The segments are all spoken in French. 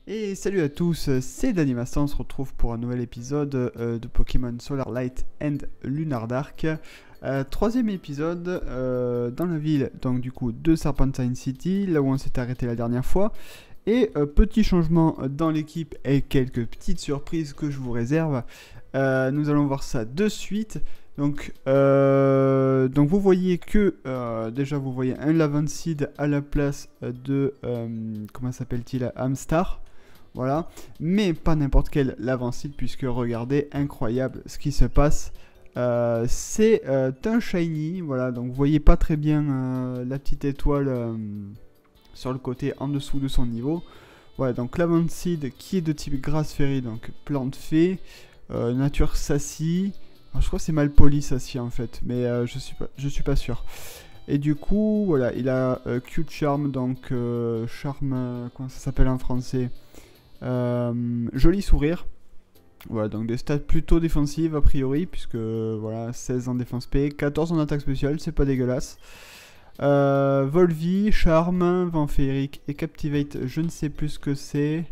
Et salut à tous, c'est Danimasta, on se retrouve pour un nouvel épisode de Pokémon Solar Light and Lunar Dark. Troisième épisode dans la ville, donc du coup de Serpentine City, là où on s'est arrêté la dernière fois. Et petit changement dans l'équipe et quelques petites surprises que je vous réserve. Nous allons voir ça de suite. Donc vous voyez que déjà vous voyez un Lavanseed à la place de comment s'appelle-t-il, Amstar. Voilà, mais pas n'importe quel Lavanseed, puisque regardez, incroyable ce qui se passe. C'est un shiny, voilà, donc vous voyez pas très bien la petite étoile sur le côté en dessous de son niveau. Voilà, donc Lavanseed qui est de type Grass Fairy, donc plante fée, nature sassy. Alors, je crois que c'est mal poli sassy en fait, mais je suis pas sûr. Et du coup, voilà, il a Cute Charm, donc charme, comment ça s'appelle en français, joli sourire. Voilà, donc des stats plutôt défensives a priori, puisque voilà, 16 en défense P, 14 en attaque spéciale, c'est pas dégueulasse. Volvi, Charme, Vent Féerique et Captivate, je ne sais plus ce que c'est.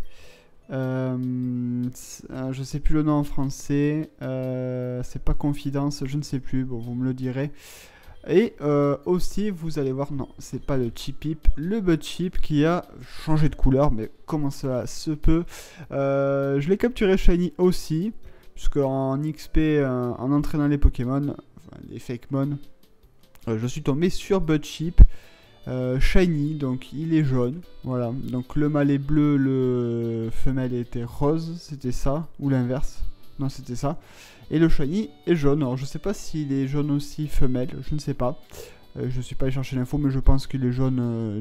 Je sais plus le nom en français. C'est pas Confidence, je ne sais plus, bon, vous me le direz. Et aussi, vous allez voir, non, c'est pas le Chip-Pip, le Butt-Chip qui a changé de couleur, mais comment ça se peut. Je l'ai capturé Shiny aussi, puisque en XP, en entraînant les Pokémon, enfin les Fakemon, je suis tombé sur Butt-Chip. Shiny, donc il est jaune, voilà, donc le mâle est bleu, le femelle était rose, c'était ça, ou l'inverse, non c'était ça, et le shiny est jaune. Alors je sais pas s'il est jaune aussi femelle, je ne sais pas, je suis pas allé chercher l'info, mais je pense qu'il est jaune,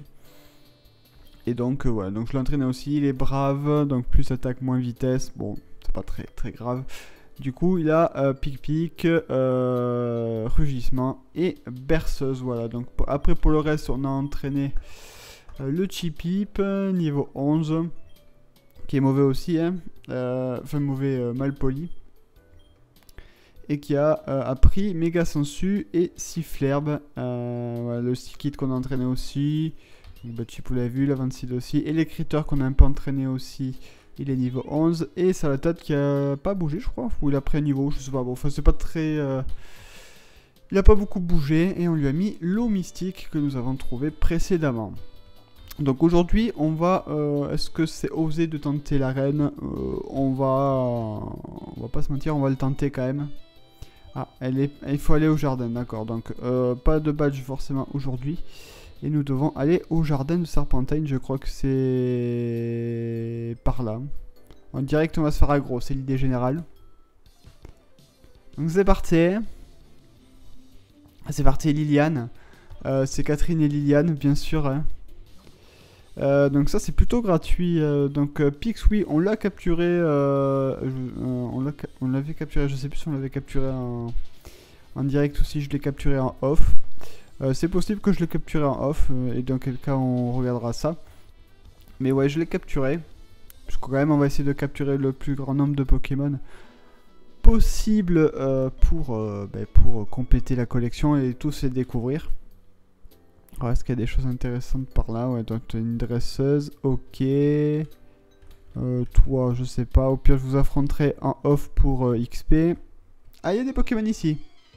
et donc voilà, donc je l'ai entraîné aussi, il est brave, donc plus attaque, moins vitesse, bon, c'est pas très grave. Du coup, il a pic-pic, rugissement et berceuse. Voilà, donc après pour le reste, on a entraîné le Chip-Pip, niveau 11, qui est mauvais aussi, hein, enfin mauvais, mal poli. Et qui a appris Méga Sensu et Sifflerbe. Voilà, le Psykit qu'on a entraîné aussi. Le Chip, vous l'avez vu, la 26 aussi. Et les Critters qu'on a un peu entraîné aussi. Il est niveau 11 et ça a la tête qui a pas bougé, je crois, ou il a pris un niveau, je sais pas, bon, enfin c'est pas très... Il a pas beaucoup bougé et on lui a mis l'eau mystique que nous avons trouvé précédemment. Donc aujourd'hui, on va... Est-ce que c'est osé de tenter l'arène? On va pas se mentir, on va le tenter quand même. Ah, il faut aller au jardin, d'accord, donc pas de badge forcément aujourd'hui. Et nous devons aller au jardin de Serpentine, je crois que c'est par là. En direct, on va se faire aggro, c'est l'idée générale. Donc c'est parti. C'est parti, Liliane. C'est Catherine et Liliane, bien sûr. Hein. Donc ça, c'est plutôt gratuit. Donc Pix, oui, on l'a capturé. On l'avait capturé, je sais plus si on l'avait capturé en direct ou si je l'ai capturé en off. C'est possible que je l'ai capturé en off, et dans quel cas on regardera ça. Mais ouais, je l'ai capturé. Parce que quand même, on va essayer de capturer le plus grand nombre de Pokémon possible pour compléter la collection et tous les découvrir. Alors, est-ce qu'il y a des choses intéressantes par là? Ouais, donc une dresseuse, ok. Toi, je sais pas. Au pire, je vous affronterai en off pour XP. Ah, il y a des Pokémon ici.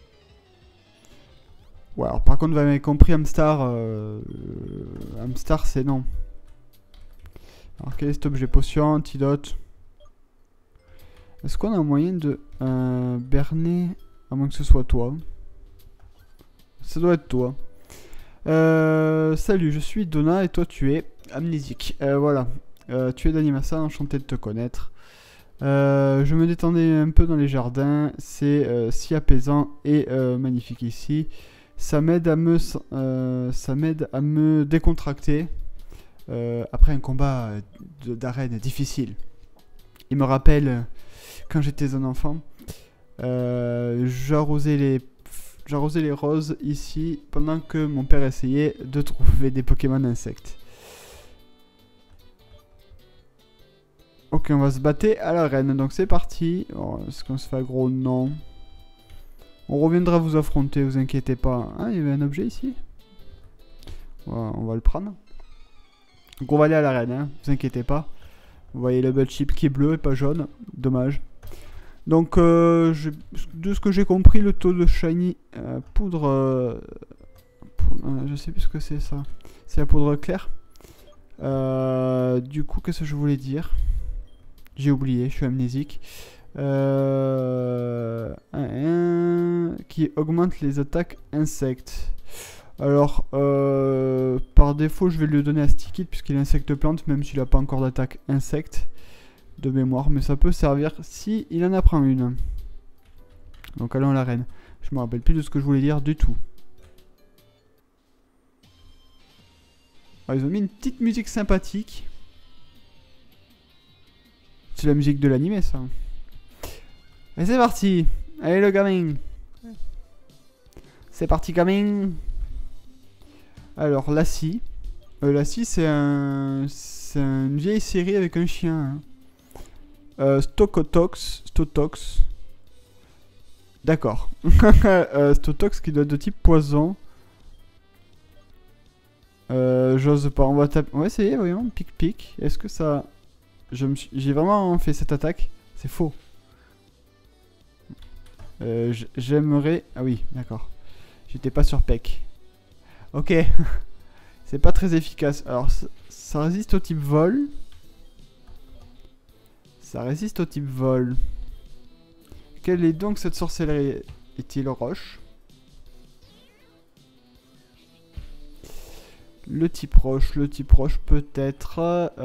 Ouais, alors par contre, vous avez compris, Amstar, Amstar, c'est non. Alors, quel est cet objet? Potion, antidote. Est-ce qu'on a un moyen de berner, à moins que ce soit toi? Ça doit être toi. Salut, je suis Donna et toi tu es amnésique. Voilà, tu es d'Animasa, enchanté de te connaître. Je me détendais un peu dans les jardins, c'est si apaisant et magnifique ici. Ça m'aide à me décontracter après un combat d'arène difficile. Il me rappelle quand j'étais un enfant, j'arrosais les roses ici pendant que mon père essayait de trouver des Pokémon insectes. Ok, on va se battre à l'arène, donc c'est parti. Oh, est-ce qu'on se fait aggro? Non. On reviendra vous affronter, vous inquiétez pas. Ah, il y avait un objet ici. On va le prendre. Donc on va aller à l'arène, hein, vous inquiétez pas. Vous voyez le butt chip qui est bleu et pas jaune. Dommage. Donc, de ce que j'ai compris, le taux de shiny poudre... je sais plus ce que c'est ça. C'est la poudre claire. Du coup, qu'est-ce que je voulais dire? J'ai oublié, je suis amnésique. Qui augmente les attaques insectes. Alors, par défaut, je vais lui donner à Stickit puisqu'il est insecte plante, même s'il n'a pas encore d'attaque insecte de mémoire. Mais ça peut servir si il en apprend une. Donc allons à l'arène. Je me rappelle plus de ce que je voulais dire du tout. Alors, ils ont mis une petite musique sympathique. C'est la musique de l'animé, ça. Et c'est parti. Allez le gamin. C'est parti gamin. Alors Lassie. Lassie c'est une vieille série avec un chien. Hein. Stotox. D'accord. Stotox qui doit être de type poison. J'ose pas. On va essayer, voyons. Pic. Est-ce que ça... J'ai vraiment fait cette attaque. C'est faux. J'aimerais... Ah oui, d'accord. J'étais pas sur Peck. Ok. C'est pas très efficace. Alors, ça résiste au type vol. Ça résiste au type vol. Quelle est donc cette sorcellerie? Est-il roche? Le type roche peut-être...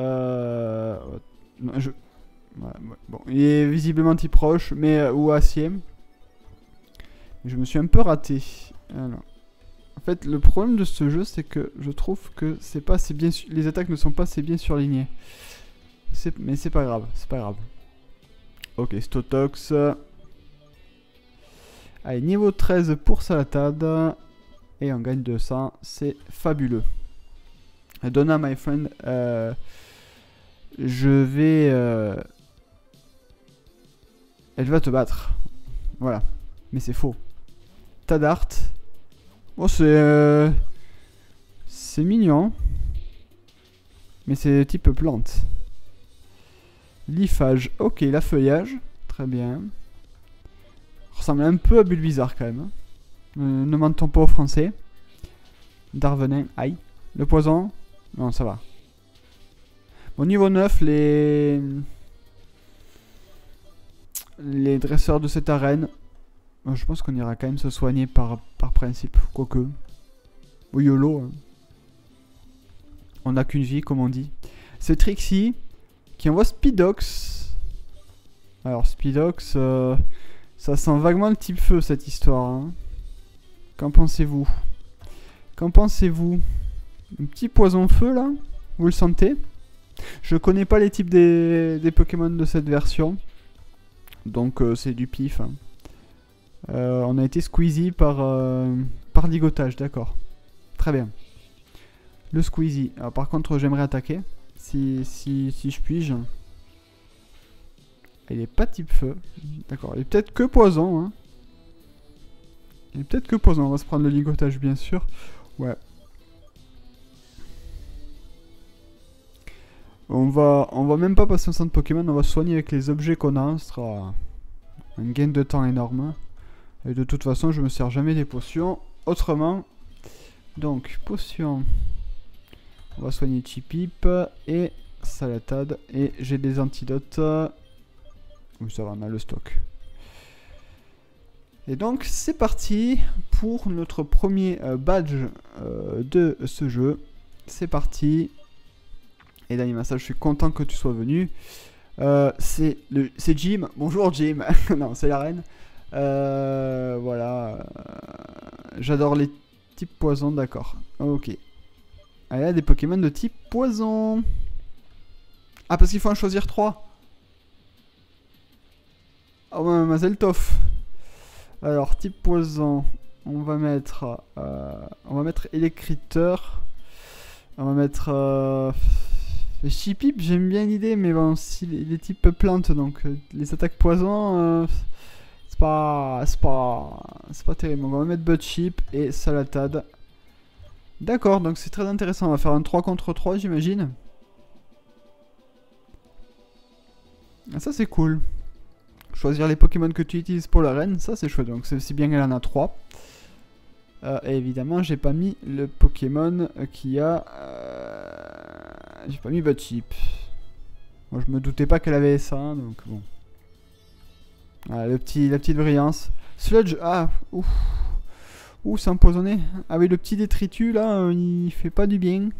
non, voilà, bon, il est visiblement type roche, mais ou acier. Je me suis un peu raté. Alors. En fait, le problème de ce jeu, c'est que je trouve que c'est pas assez bien, les attaques ne sont pas assez bien surlignées. Mais c'est pas grave, Ok, Stotox. Allez, niveau 13 pour Salatade. Et on gagne 200, c'est fabuleux. Donna, my friend, je vais... Elle va te battre. Voilà. Mais c'est faux. Tadart. Bon, c'est mignon. Mais c'est type plante. Lifage. Ok, la feuillage. Très bien. Ressemble un peu à Bulbizarre quand même. Ne mentons pas au français. Darvenin. Aïe. Le poison. Non, ça va. Au niveau 9, les dresseurs de cette arène, je pense qu'on ira quand même se soigner par principe. Quoique. Au YOLO. Hein. On n'a qu'une vie, comme on dit. C'est Trixie qui envoie Speedox. Alors, Speedox, ça sent vaguement le type feu cette histoire. Hein. Qu'en pensez-vous? Qu'en pensez-vous? Un petit poison feu là? Vous le sentez? Je connais pas les types des Pokémon de cette version. Donc c'est du pif. Hein. On a été squeezy par ligotage, d'accord. Très bien. Le squeezy. Alors, par contre j'aimerais attaquer. Si je puis-je. Il est pas type feu. D'accord. Il est peut-être que poison. Hein. Il est peut-être que poison. On va se prendre le ligotage bien sûr. Ouais. On va même pas passer au centre Pokémon, on va se soigner avec les objets qu'on a, ce sera un gain de temps énorme. Et de toute façon, je me sers jamais des potions autrement. Donc, potion. On va soigner Chipip et Salatade. Et j'ai des antidotes. Oui, ça va, on a le stock. Et donc, c'est parti pour notre premier badge de ce jeu. C'est parti. Et d'animation, je suis content que tu sois venu. C'est Jim. Bonjour Jim. Non, c'est la reine. Voilà. J'adore les types poison, d'accord. Ok. Elle a des Pokémon de type poison. Ah, parce qu'il faut en choisir 3. Oh, Mademoiselle Toff. Alors, type poison. On va mettre électriteur. On va mettre... Chipip, j'aime bien l'idée, mais bon, si les types plantes, donc les attaques poison, c'est pas terrible. Donc on va mettre Butt Chip et Salatade. D'accord, donc c'est très intéressant. On va faire un 3 contre 3, j'imagine. Ah, ça c'est cool. Choisir les Pokémon que tu utilises pour la reine, ça c'est chouette. Donc c'est bien qu'elle en a 3. Et évidemment, j'ai pas mis le Pokémon qui a... j'ai pas mis Butchip. Moi je me doutais pas qu'elle avait ça, donc bon. Ah, la petite brillance. Sludge, ah, ouf. Ouh, c'est empoisonné. Ah oui, le petit détritus là, il fait pas du bien.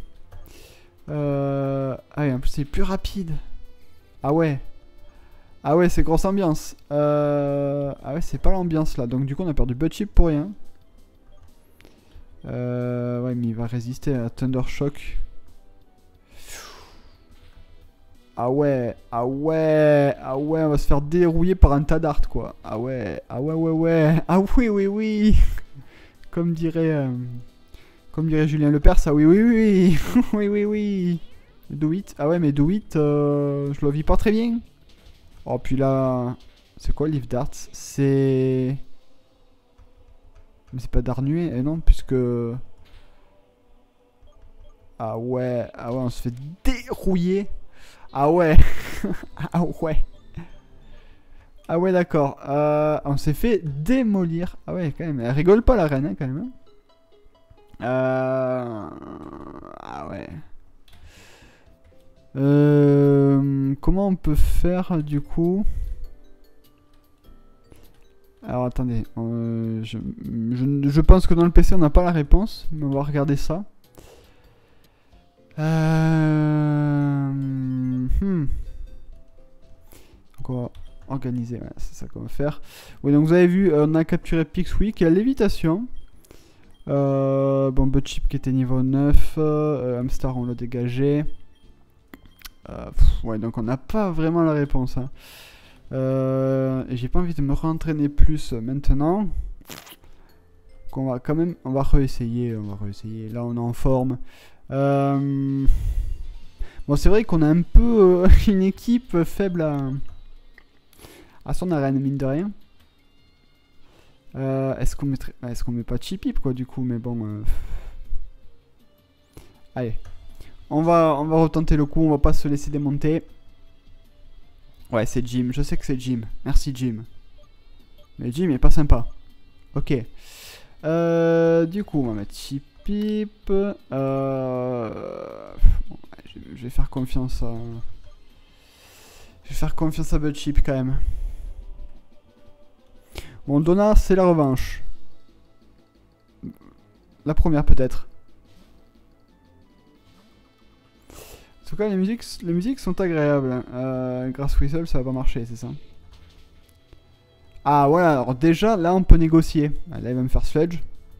Ah oui, en plus c'est plus rapide. Ah ouais. Ah ouais, c'est grosse ambiance. Ah ouais, c'est pas l'ambiance là. Donc du coup, on a perdu Butchip pour rien. Ouais, mais il va résister à Thunder Shock. Ah ouais, ah ouais, ah ouais, on va se faire dérouiller par un tas d'art quoi. Ah ouais, ah ouais, ouais, ouais. Ah oui, oui, oui. Comme dirait Julien Lepers, ah oui, oui, oui. Oui, oui, oui. Do it. Ah ouais, mais Do it, je le vis pas très bien. Oh, puis là, c'est quoi Leaf Darts? C'est... Mais c'est pas d'Arnué, et non, puisque... Ah ouais, on se fait dérouiller. Ah ouais. Ah ouais. Ah ouais, d'accord. On s'est fait démolir. Ah ouais, quand même. Elle rigole pas la reine, hein, quand même. Ah ouais. Comment on peut faire du coup? Alors attendez. Je pense que dans le PC on n'a pas la réponse. Mais on va regarder ça. Donc on va organiser, ouais, c'est ça qu'on va faire. Oui, donc vous avez vu, on a capturé Pixwee qui a lévitation. Bon, Butchip qui était niveau 9. Hamstar on l'a dégagé. Ouais, donc on n'a pas vraiment la réponse. Hein. Et j'ai pas envie de me rentraîner plus maintenant. Donc on va quand même, on va réessayer. Là on est en forme. Bon, c'est vrai qu'on a un peu une équipe faible à son arène, mine de rien. Est-ce qu'on mettrait... Est-ce qu'on met pas Chipip, quoi, du coup, mais bon... Allez. On va retenter le coup, on va pas se laisser démonter. Ouais, c'est Jim, je sais que c'est Jim. Merci, Jim. Mais Jim est pas sympa. Ok. Du coup, on va mettre Chipip. Je vais faire confiance à... Je vais faire confiance à Butchip quand même. Bon, Donna, c'est la revanche. La première peut-être. En tout cas, les musiques sont agréables. Grass Whistle, ça va pas marcher, c'est ça? Ah, voilà, alors déjà, là, on peut négocier. Là, il va me faire Sledge.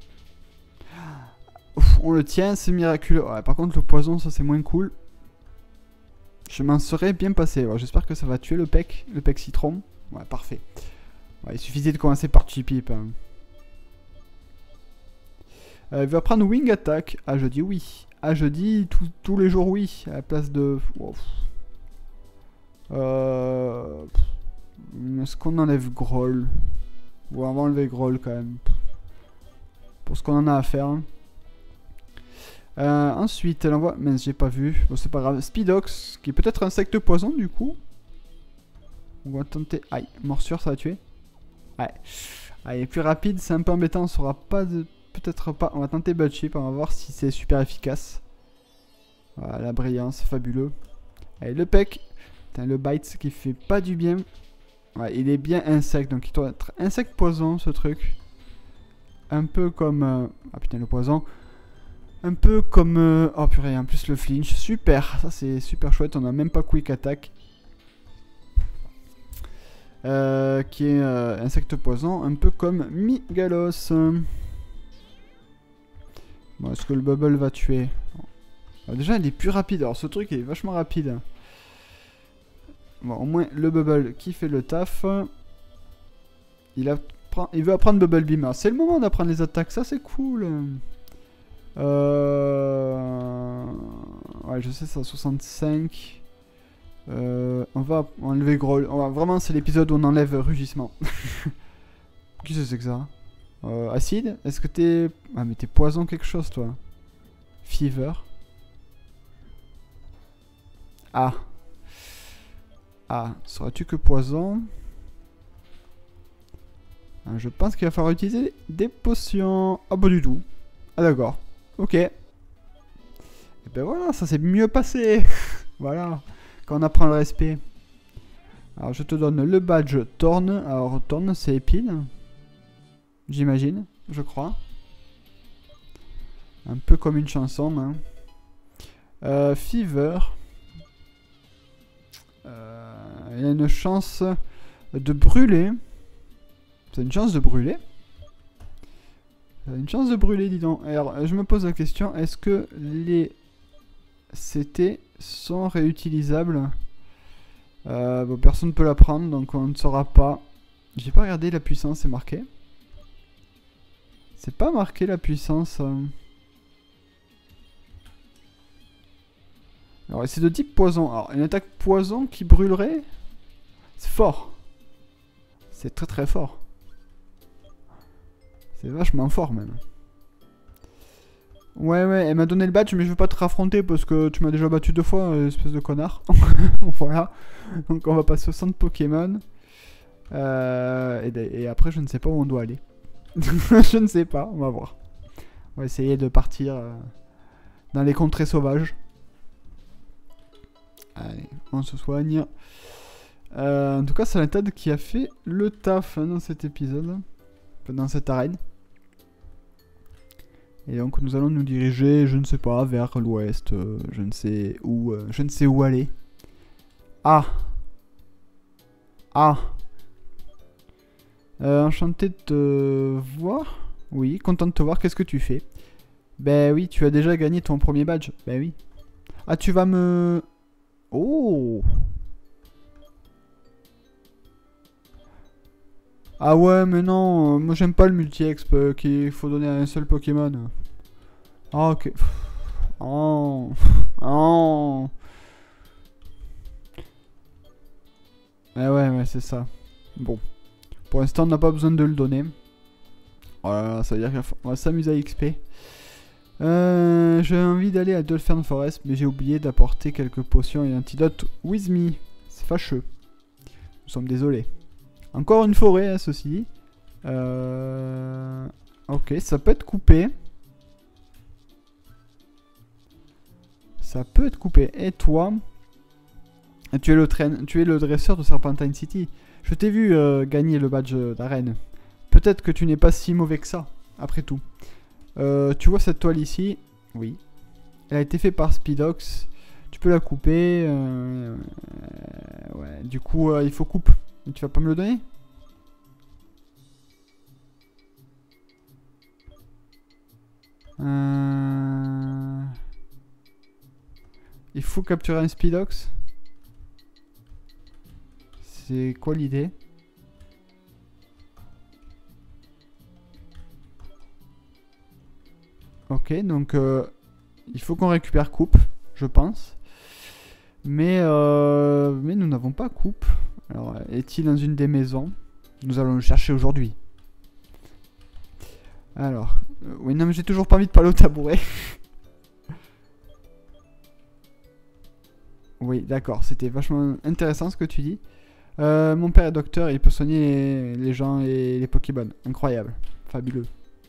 Ouf, on le tient, c'est miraculeux. Ouais, par contre, le poison, ça, c'est moins cool. Je m'en serais bien passé. Ouais, j'espère que ça va tuer le pec citron. Ouais, parfait. Ouais, il suffisait de commencer par Chipip. Hein. Il va prendre Wing Attack. Ah, je dis oui. Ah, je dis tous les jours oui. À la place de... Oh. Est-ce qu'on enlève Groll? Ouais, on va enlever Groll quand même. Pour ce qu'on en a à faire. Ensuite, elle envoie... Mais j'ai pas vu. Bon, c'est pas grave. Speedox, qui est peut-être insecte poison du coup. On va tenter... Aïe, morsure, ça va tuer. Ouais. Allez, plus rapide, c'est un peu embêtant. On saura pas de... Peut-être pas. On va tenter Butchip. On va voir si c'est super efficace. Voilà, la brillance, fabuleux. Allez, le pec. Putain, le bite qui fait pas du bien. Ouais, il est bien insecte. Donc il doit être insecte poison, ce truc. Un peu comme... Ah putain, le poison. Un peu comme... Oh purée, en plus le flinch. Super. Ça, c'est super chouette. On a même pas quick attack. Qui est insecte poison, un peu comme Migalos. Bon, est-ce que le bubble va tuer? Alors, déjà, il est plus rapide. Alors, ce truc, il est vachement rapide. Bon, au moins, le bubble qui fait le taf. Il veut apprendre Bubble Beam. C'est le moment d'apprendre les attaques. Ça, c'est cool. Ouais, je sais, ça, 65. On va enlever Groll. Vraiment, c'est l'épisode où on enlève Rugissement. Qui c'est que ça? Acide? Est-ce que t'es... Ah, mais t'es poison quelque chose, toi. Fever. Ah. Ah, seras-tu que poison? Ah, je pense qu'il va falloir utiliser des potions. Ah, pas du tout. Ah, d'accord. Ok. Et ben voilà, ça s'est mieux passé. Voilà. Quand on apprend le respect. Alors, je te donne le badge Thorn. Alors, Thorn, c'est épine. J'imagine, je crois. Un peu comme une chanson. Hein. Fever. Il a une chance de brûler. C'est une chance de brûler. Une chance de brûler, dis donc. Alors, je me pose la question, est-ce que les CT sont réutilisables? Bon, personne ne peut la prendre, donc on ne saura pas. J'ai pas regardé la puissance, c'est marqué. C'est pas marqué la puissance. Alors, c'est de type poison. Alors, une attaque poison qui brûlerait, c'est fort. C'est très très fort. C'est vachement fort même. Ouais, elle m'a donné le badge, mais je veux pas te raffronter parce que tu m'as déjà battu 2 fois, espèce de connard. Voilà. Donc on va passer au centre Pokémon. Et après, je ne sais pas où on doit aller. Je ne sais pas, on va voir. On va essayer de partir dans les contrées sauvages. Allez, on se soigne. En tout cas, c'est la TAD qui a fait le taf hein, dans cet épisode. Dans cette arène. Et donc nous allons nous diriger, je ne sais pas, vers l'ouest, je ne sais où aller. Ah. Ah. Enchanté de te voir. Oui, content de te voir, qu'est-ce que tu fais? Ben oui, tu as déjà gagné ton premier badge. Ben oui. Ah, tu vas me... Oh. Ah ouais, mais non, moi j'aime pas le multi-exp qu'il faut donner à un seul Pokémon. Ah ok. Oh. Oh. Ouais, c'est ça. Bon. Pour l'instant, on n'a pas besoin de le donner. Voilà, ça veut dire qu'on va s'amuser à XP. J'ai envie d'aller à Dolphin Forest, mais j'ai oublié d'apporter quelques potions et antidotes with me. C'est fâcheux. Nous sommes désolés. Encore une forêt, hein, ceci dit. Ok, ça peut être coupé. Ça peut être coupé. Et toi, tu es le dresseur de Serpentine City. Je t'ai vu gagner le badge d'arène. Peut-être que tu n'es pas si mauvais que ça, après tout. Tu vois cette toile ici? Oui. Elle a été faite par Speedox. Tu peux la couper. Ouais, du coup, il faut coupe. Tu vas pas me le donner? Il faut capturer un Speedox. C'est quoi l'idée? Ok, donc il faut qu'on récupère coupe, je pense. Mais nous n'avons pas coupe. Alors, est-il dans une des maisons? Nous allons le chercher aujourd'hui. Alors, oui, non, mais j'ai toujours pas envie de parler au tabouret. Oui, d'accord, c'était vachement intéressant ce que tu dis. Mon père est docteur et il peut soigner les gens et les Pokémon. Incroyable, fabuleux.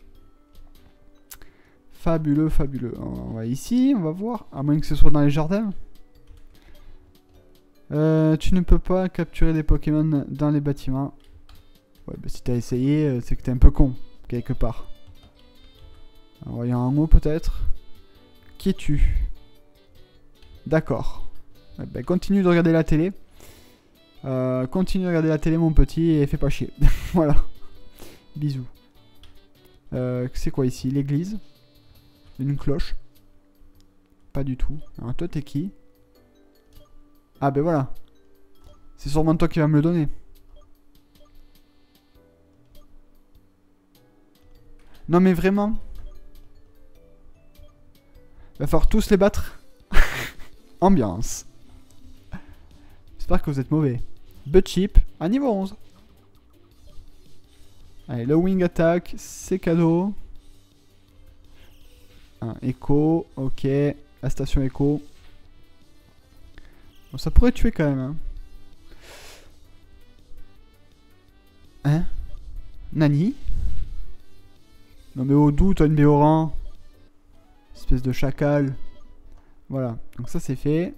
Fabuleux, fabuleux. On va ici, on va voir. À moins que ce soit dans les jardins. Tu ne peux pas capturer des Pokémon dans les bâtiments. Ouais, bah si t'as essayé, c'est que t'es un peu con, quelque part. Alors, voyons un mot peut-être. Qui es-tu? D'accord. Ouais, bah, continue de regarder la télé. Continue de regarder la télé, mon petit, et fais pas chier. Voilà. Bisous. C'est quoi ici? L'église? Une cloche? Pas du tout. Alors, toi, t'es qui? Ah, ben voilà. C'est sûrement toi qui vas me le donner. Non, mais vraiment. Va falloir tous les battre. Ambiance. J'espère que vous êtes mauvais. Butt Chip à niveau 11. Allez, le Wing Attack, c'est cadeau. Un Echo, ok. La station Echo. Bon, ça pourrait tuer quand même. Hein. Hein? Nani? Non mais au doute, t'as une Béoran. Espèce de chacal. Voilà, donc ça c'est fait.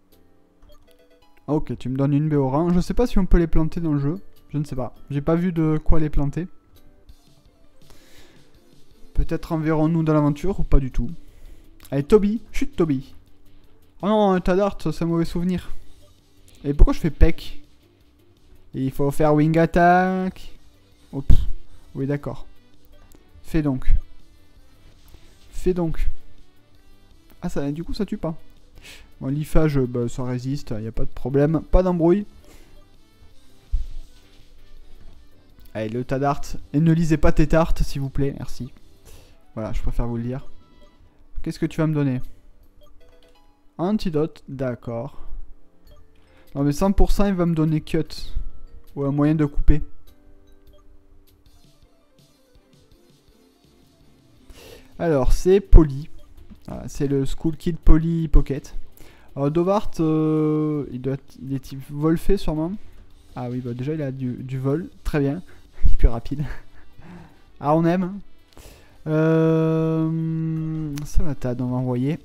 Ok, tu me donnes une Béoran. Je sais pas si on peut les planter dans le jeu. Je ne sais pas. J'ai pas vu de quoi les planter. Peut-être enverrons-nous dans l'aventure ou pas du tout. Allez, Toby. Chut, Toby. Oh non, un tas d'art, c'est un mauvais souvenir. Et pourquoi je fais peck? Il faut faire wing attack. Oh, oui, d'accord. Fais donc. Fais donc. Ah, ça, du coup, ça tue pas. Bon, l'IFAGE, bah, ça résiste, il n'y a pas de problème. Pas d'embrouille. Allez, le tas d'art. Et ne lisez pas tes tartes, s'il vous plaît. Merci. Voilà, je préfère vous le dire. Qu'est-ce que tu vas me donner? Antidote, d'accord. Non, mais 100%, il va me donner cut. Ou un moyen de couper. Alors, c'est Poly. Voilà, c'est le School Kid Poly Pocket. Alors, Dovart, il est type vol fait sûrement. Ah oui, bah déjà, il a du vol. Très bien. Il est plus rapide. Ah, on aime. Ça va, on va envoyer.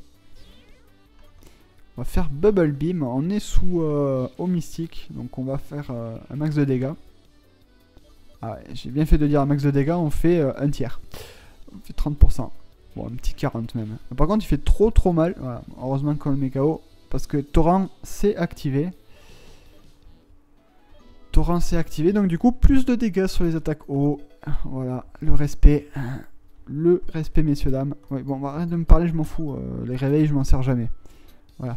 On va faire Bubble Beam. On est sous eau mystique. Donc, on va faire un max de dégâts. Ah ouais, j'ai bien fait de dire un max de dégâts. On fait un tiers. On fait 30%. Bon, un petit 40 même. Par contre, il fait trop mal. Voilà. Heureusement qu'on le met KO. Parce que Torrent s'est activé. Torrent s'est activé. Donc, du coup, plus de dégâts sur les attaques haut. Voilà, le respect. Le respect, messieurs, dames. Ouais, bon, bah, arrête de me parler, je m'en fous. Les réveils, je m'en sers jamais. Voilà.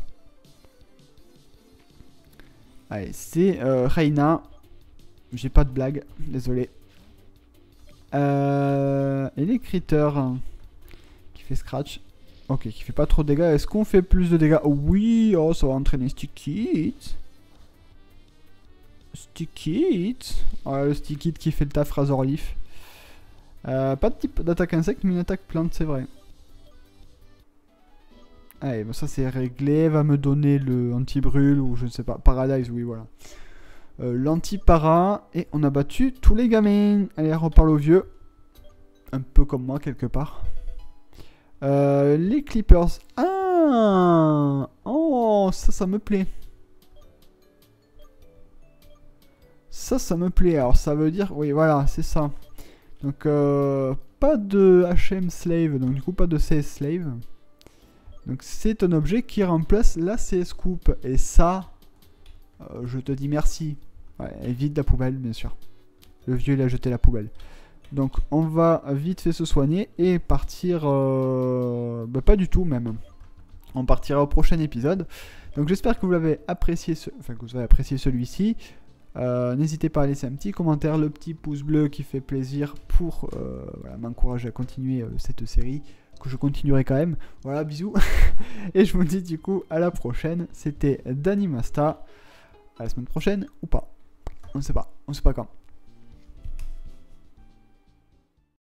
Allez, c'est Reina. J'ai pas de blague. Désolé. Et les critters. Qui fait scratch. Ok, qui fait pas trop de dégâts. Est-ce qu'on fait plus de dégâts? Oui, oh, ça va entraîner Sticky Hit. Sticky Hit. Ouais, le Sticky Hit qui fait le taf Razor Leaf. Pas de type d'attaque insecte, mais une attaque plante, c'est vrai. Allez, bon, ça c'est réglé. Va me donner le anti-brûle ou je ne sais pas. Paradise, oui, voilà. L'anti-para. Et on a battu tous les gamins. Allez, reparle au vieux. Un peu comme moi, quelque part. Les Clippers. Ah! Oh, ça me plaît. Ça me plaît. Alors, ça veut dire... Oui, voilà, c'est ça. Donc, pas de HM Slave. Donc, du coup, pas de CS Slave. Donc, c'est un objet qui remplace la CS Coupe. Et ça, je te dis merci. Ouais, évite la poubelle, bien sûr. Le vieux, il a jeté la poubelle. Donc, on va vite fait se soigner et partir... bah, pas du tout, même. On partira au prochain épisode. Donc, j'espère que vous l'avez apprécié, que vous avez apprécié celui-ci. N'hésitez pas à laisser un petit commentaire, le petit pouce bleu qui fait plaisir pour voilà, m'encourager à continuer cette série, que je continuerai quand même. Voilà, bisous. Et je vous dis du coup à la prochaine. C'était Danny Masta. À la semaine prochaine ou pas. On sait pas quand.